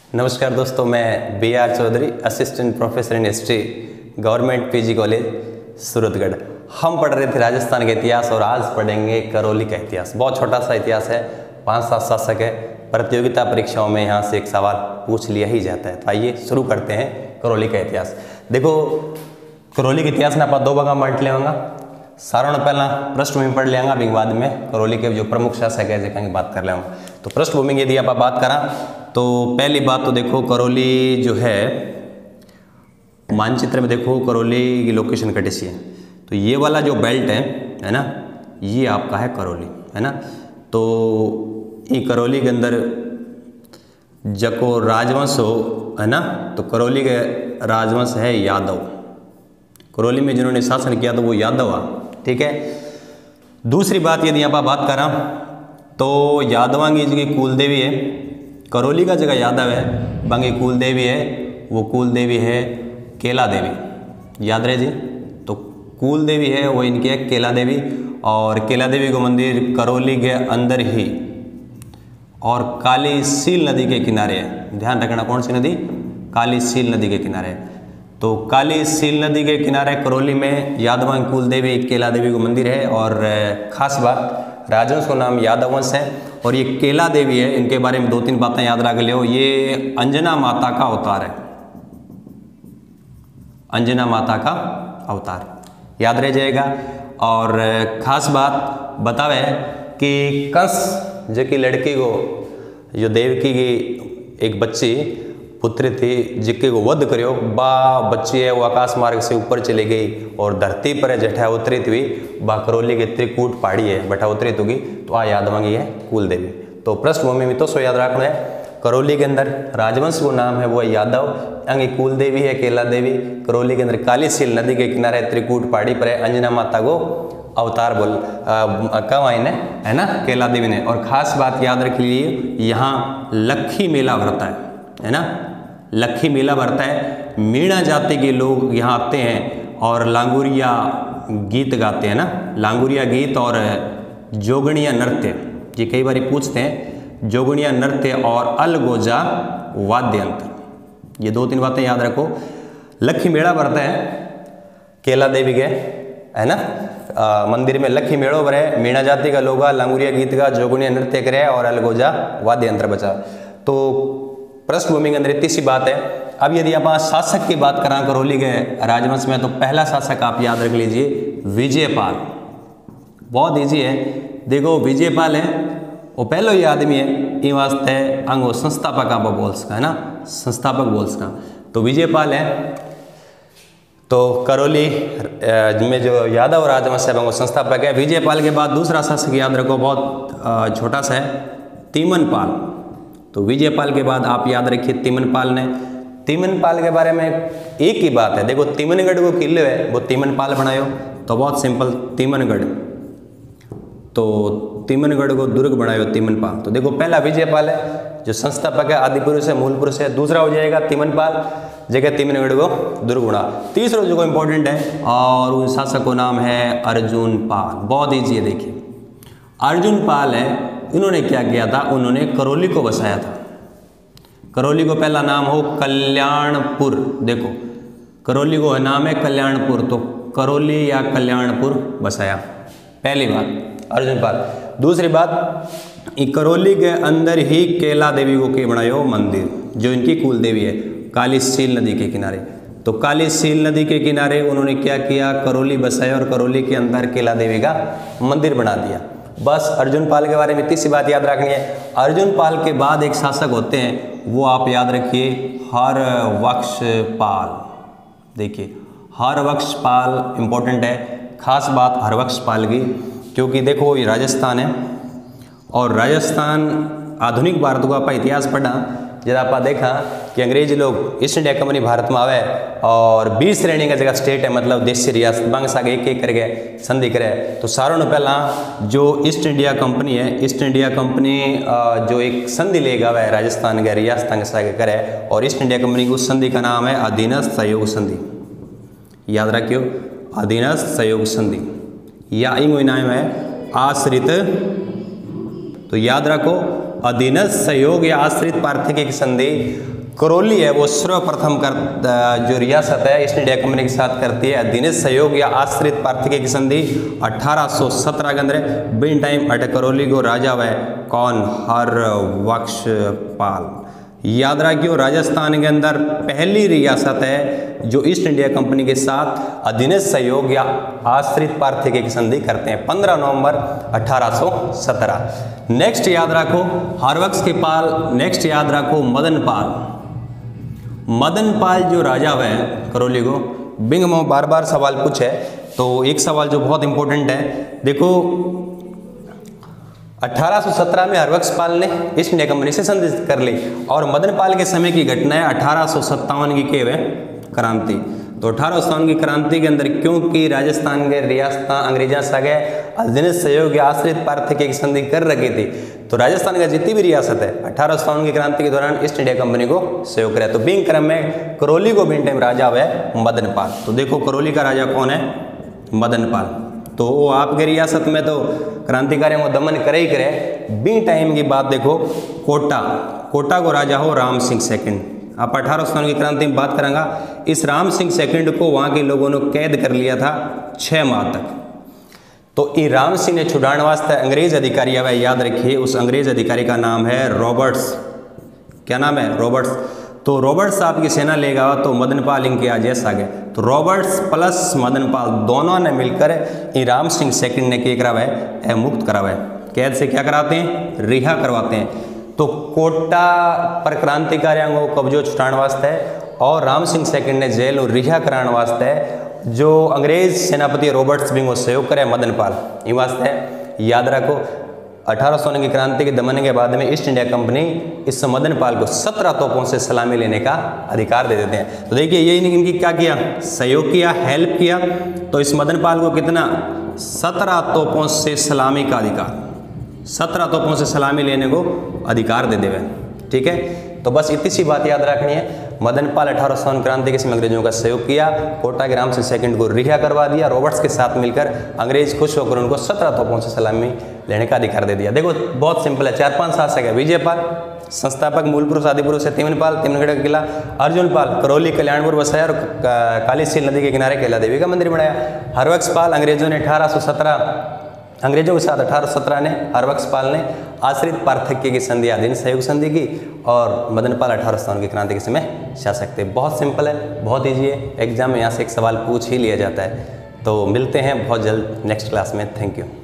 नमस्कार दोस्तों, मैं BR Chaudhary, assistant professor in history, government PG college Suratgarh. हम पढ़ रहे थे राजस्थान का इतिहास और आज पढ़ेंगे करौली का इतिहास। बहुत छोटा सा इतिहास है, 5-7 शासक है। प्रतियोगिता परीक्षाओं में यहाँ से एक सवाल पूछ लिया ही जाता है। तो आइए शुरू करते हैं करौली का इतिहास। देखो, करौली के इतिहास ने आप दो भाग बांट लेंगे। सारों ने पहला पृष्ठभूमि पढ़ लेंगे, अभी बाद में करौली के जो प्रमुख शासक है जिनकी बात कर लेंगे। तो पृष्ठभूमि की यदि आप बात करा तो पहली बात तो देखो, करौली जो है मानचित्र में देखो करौली की लोकेशन कटी सी है। तो ये वाला जो बेल्ट है ना, ये आपका है करौली, है ना। तो ये करौली के अंदर जको राजवंश हो, है ना, तो करौली के राजवंश है यादव। करौली में जिन्होंने शासन किया तो वो यादव आ, ठीक है। दूसरी बात यदि आप बात करा तो यादवांगी जी की कुल देवी है, करौली का जगह यादव है, बांगी कुल देवी है, वो कुल देवी है केला देवी, याद रहे जी। तो कुल देवी है वो इनकी है केला देवी, और केला देवी को मंदिर करौली के अंदर ही और काली सील नदी के किनारे है। ध्यान रखना, कौन सी नदी? काली सील नदी के किनारे। तो काली सील नदी के किनारे करौली में यादवांगी कुल देवी केला देवी को मंदिर है। और खास बात, राजवंश का नाम यादव वंश है और ये केला देवी है, इनके बारे में 2-3 बातें याद रख लियो। ये अंजना माता का अवतार है, अंजना माता का अवतार याद रह जाएगा। और खास बात बतावे कि कंस जो कि लड़की को, जो देवकी की एक बच्ची पुत्री थी जिसके को वध करो, बा बच्ची है वो आकाश मार्ग से ऊपर चली गई और धरती पर जठा उतरित हुई, बा करौली के त्रिकूट पहाड़ी है बठा उतरित होगी। तो आ यादवांगी है कुल देवी। तो पृष्ठभूमि में तो सो याद रखना है, करौली के अंदर राजवंश को नाम है वो यादव, अंगी कुल देवी है केला देवी, करौली के अंदर काली सील नदी के किनारे त्रिकूट पहाड़ी पर है, अंजना माता को अवतार बोल कब आई ने, है ना, केला देवी ने। और खास बात याद रख लीजिए, यहाँ लक्खी मेला भरता है ना, लक्खी मेला भरता है। मीणा जाति के लोग यहाँ आते हैं और लांगुरिया गीत गाते हैं ना, लांगुरिया गीत और जोगणिया नृत्य, ये कई बार पूछते हैं, जोगणिया नृत्य और अलगोजा वाद्य यंत्र, ये 2-3 बातें याद रखो। लक्खी मेला भरता है केला देवी के, है ना, मंदिर में लक्खी मेड़ो भरे, मीणा जाति का लोग लांगुरिया गीत का, जोगणिया नृत्य करे और अलगोजा वाद्य यंत्र बचा। तो पृष्ठभूमि के अंदर इतनी सी बात है। अब यदि आप शासक की बात करें करौली के राजवंश में, तो पहला शासक आप याद रख लीजिए विजयपाल। बहुत इजी है, देखो विजयपाल है वो पहलो ही आदमी है, ये वास्ते अंगो संस्थापक आप बोल सका, है ना, संस्थापक बोल सका। तो विजयपाल है। तो करौली में जो यादव राजवंश है वो संस्थापक है। विजयपाल के बाद दूसरा शासक याद रखो, बहुत छोटा सा है, तिमनपाल। तो विजयपाल के बाद आप याद रखिए तिमनपाल ने। तिमनपाल के बारे में एक ही बात है, देखो तिमनगढ़ को किले है वो तिमनपाल बनायो, तो बहुत सिंपल, तिमनगढ़, तो तिमनगढ़ को दुर्ग बनायो तिमनपाल। तो देखो पहला विजयपाल है जो संस्थापक है, आदि पुरुष है, मूल पुरुष है। दूसरा हो जाएगा तिमनपाल, जगह तिमनगढ़ को दुर्ग बना। तीसरा जो इंपॉर्टेंट है और उन शासक का नाम है अर्जुन पाल। बहुत ईजी है, देखिए अर्जुन पाल है, इन्होंने क्या किया था, उन्होंने करौली को बसाया था। करौली को पहला नाम हो कल्याणपुर, देखो करौली को नाम है कल्याणपुर, तो करौली या कल्याणपुर बसाया, पहली बात अर्जुन पाल। दूसरी बात, करौली के अंदर ही केला देवी को के बनायो मंदिर, जो इनकी कुल देवी है, काली सील नदी के किनारे। तो काली सील नदी के किनारे उन्होंने क्या किया, करौली बसाया और करौली के अंदर केला देवी का मंदिर बना दिया। बस अर्जुन पाल के बारे में इतनी सी बात याद रखनी है। अर्जुन पाल के बाद एक शासक होते हैं, वो आप याद रखिए हरवक्ष पाल। देखिए हरवक्ष पाल इंपॉर्टेंट है, खास बात हरवक्ष पाल की, क्योंकि देखो ये राजस्थान है और राजस्थान आधुनिक भारत को आप इतिहास पढ़ा, जब आप देखा कि अंग्रेजी लोग ईस्ट इंडिया कंपनी भारत में आवे और 20 श्रेणी का जगह स्टेट है, मतलब देशी रियासत बांग्सा के एक करके संधि करे। तो सारों ने पहला जो ईस्ट इंडिया कंपनी है, ईस्ट इंडिया कंपनी जो एक संधि लेगा वह राजस्थान के रियासत के करे, और ईस्ट इंडिया कंपनी की उस संधि का नाम है अधीनस्थ सहयोग संधि। याद रखियो, अधीनस्थ सहयोग संधि, या इंग नाम है आश्रित। तो याद रखो अधीनस्थ सहयोग या आश्रित पार्थिकी संधि करौली है वो सर्वप्रथम जो रियासत है ईस्ट इंडिया कंपनी के साथ करती है अधीन सहयोग या आश्रित पार्थक्य की संधि 1817 के अंदर। बिन टाइम अट करौली को राजा वह कौन? हरबख्शपाल। याद रखियो राजस्थान के अंदर पहली रियासत है जो ईस्ट इंडिया कंपनी के साथ अधीन सहयोग या आश्रित पार्थक्य की संधि करते हैं 15 नवंबर 1817। नेक्स्ट याद रखो हरबख्शपाल। नेक्स्ट याद रखो मदनपाल। मदनपाल जो राजा है करौली को, बिंग में बार बार सवाल पूछे तो एक सवाल जो बहुत इंपॉर्टेंट है, देखो 1817 में हरबख्शपाल ने ईस्ट इंडिया कंपनी से संधि कर ली और मदनपाल के समय की घटना है 1857 की के क्रांति। तो 1857 की क्रांति के अंदर क्योंकि राजस्थान के रियासत अंग्रेजा सगे अधीन सहयोग या आश्रित पार्थक्य की संधि कर रखी थी, तो राजस्थान का जितनी भी रियासत है 1857 की क्रांति के दौरान ईस्ट इंडिया कंपनी को सहयोग करे। तो बिंग क्रम में करौली को बिन टाइम राजा है मदनपाल। तो देखो करौली का राजा कौन है? मदनपाल। तो वो आपके रियासत में तो क्रांतिकारियों को दमन करे ही करे। बिंग टाइम की बात देखो कोटा। कोटा को राजा हो राम सिंह सेकंड। आप 1857 की क्रांति में बात करेंगे, इस राम सिंह सेकंड को वहाँ के लोगों ने कैद कर लिया था 6 माह तक। तो ये राम सिंह ने छुड़ाने वास्ते अंग्रेज अधिकारी आवे, याद रखिए उस अंग्रेज अधिकारी का नाम है रॉबर्ट्स। क्या नाम है? रॉबर्ट्स। तो रॉबर्ट्स आपकी सेना लेगा तो मदनपाल इनके आजेस आ गए। तो रॉबर्ट्स प्लस मदनपाल दोनों ने मिलकर ये राम सिंह सेकंड ने क्या करावा है? मुक्त करावा है। कैद से क्या कराते हैं? रिहा करवाते हैं। तो कोटा पर क्रांतिकारियों को कब्जो छुटाने वास्ते और राम सिंह सेकंड ने जेल और रिहा कराने वास्ते जो अंग्रेज सेनापति रॉबर्ट्स बिंग सहयोग करे मदनपाल ये वास्ते। याद रखो 1800 की क्रांति के दमन के बाद में ईस्ट इंडिया कंपनी इस मदनपाल को 17 तोपों से सलामी लेने का अधिकार दे देते हैं। तो देखिए ये इनकी क्या किया? सहयोग किया, हेल्प किया। तो इस मदनपाल को कितना? 17 तोपों से सलामी का अधिकार, 17 तोपों से सलामी लेने को अधिकार दे देवे। ठीक है, तो बस इतनी सी बात याद रखनी है। मदनपाल 1857 क्रांति के समय अंग्रेजों का सहयोग किया, कोटा के राम सिंह सेकंड को रिहा करवा दिया, रॉबर्ट्स के साथ मिलकर अंग्रेज खुश होकर उनको 17 तोपों से सलामी लेने का अधिकार दे दिया। देखो बहुत सिंपल है। 4-5 शासक है, विजयपाल संस्थापक, मूलपुरुष आदिपुरुष है तिमनपाल, तिमनगढ़ का किला, अर्जुनपाल करौली कल्याणपुर बसाया और काली सील नदी के किनारे कैला देवी का मंदिर बनाया। हरबख्शपाल अंग्रेजों ने 1817 अंग्रेजों के साथ 1817 ने हरबख्शपाल ने आश्रित पार्थक्य की संधि अधीन सहयोग संधि की और मदनपाल 1857 की क्रांति के समय शासक थे। बहुत सिंपल है, बहुत ईजी है। एग्जाम में यहाँ से एक सवाल पूछ ही लिया जाता है। तो मिलते हैं बहुत जल्द नेक्स्ट क्लास में। Thank you.